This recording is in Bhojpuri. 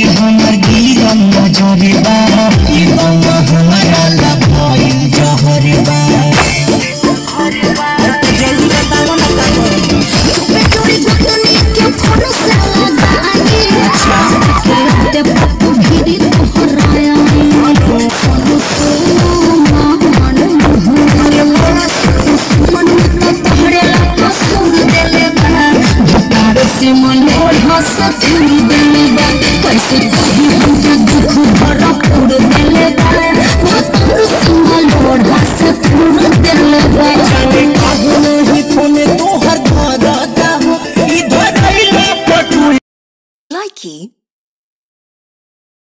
हमर गिरल नजरबा ये गंगा हमारा लभइल जहरबा जल्दी बताओ ना का करी चुपे चोरी गुटनी के फोन से लगाई ते पप्पू भिड़ी तोहराया मन हंस